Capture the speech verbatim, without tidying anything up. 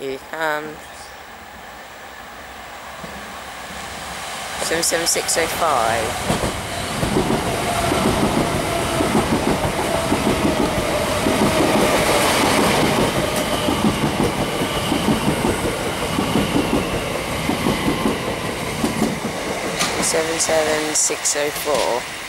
Here he comes. seven seven six oh five. seven seven six oh four.